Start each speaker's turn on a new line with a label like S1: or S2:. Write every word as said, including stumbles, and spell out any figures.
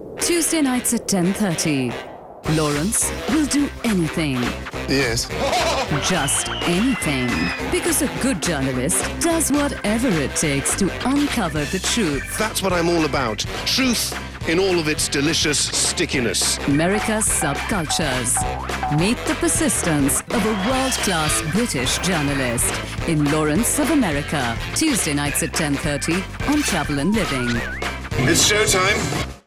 S1: Tuesday nights at ten thirty. Lawrence will do anything.
S2: Yes.
S1: Just anything. Because a good journalist does whatever it takes to uncover the truth.
S2: That's what I'm all about. Truth in all of its delicious stickiness.
S1: America's subcultures. Meet the persistence of a world-class British journalist in Lawrence of America. Tuesday nights at ten thirty on Travel and Living.
S2: It's showtime.